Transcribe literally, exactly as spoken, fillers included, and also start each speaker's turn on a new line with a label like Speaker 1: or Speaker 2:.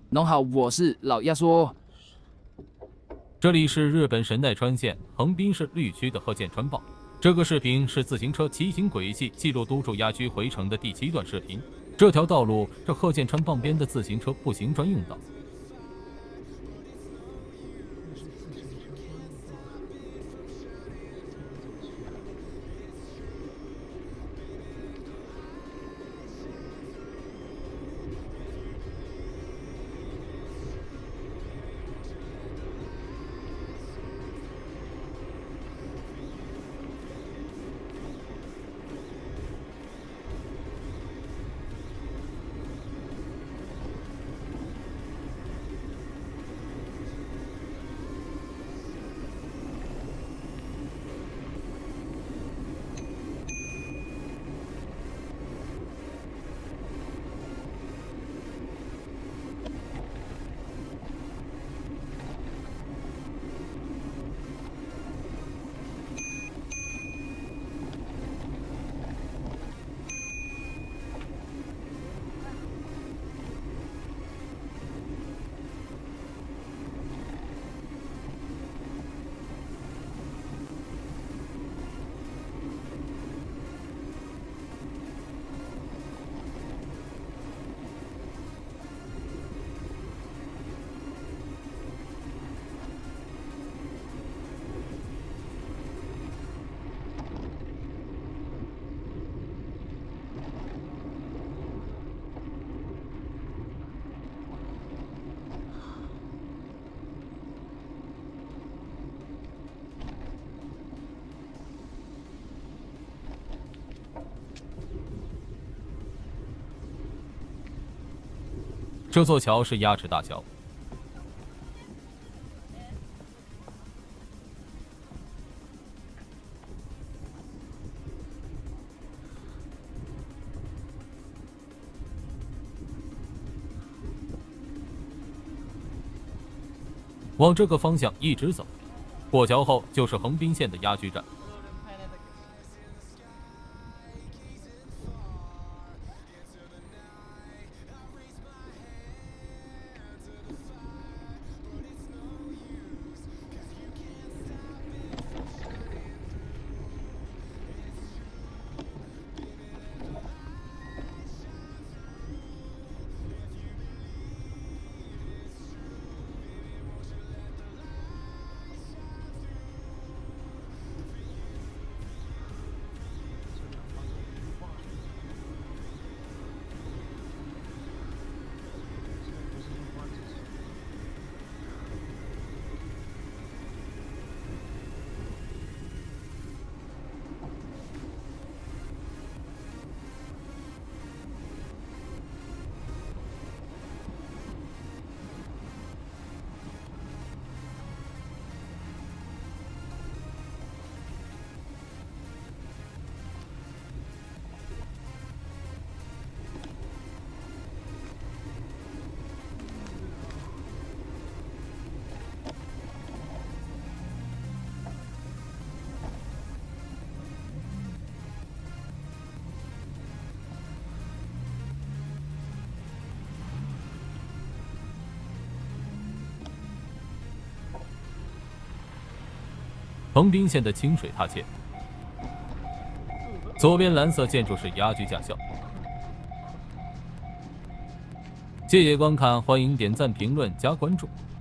Speaker 1: 侬好，我是老鸭说。
Speaker 2: 这里是日本神奈川县横滨市绿区的鹤见川报。这个视频是自行车骑行轨迹记录都筑鸭居回程的第七段视频。这条道路是鹤见川傍边的自行车步行专用道。这座桥是鸭池大桥。往这个方向一直走，过桥后就是横滨县的鸭居站。横滨县的清水踏切，左边蓝色建筑是鸭居驾校。谢谢观看，欢迎点赞、评论、加关注。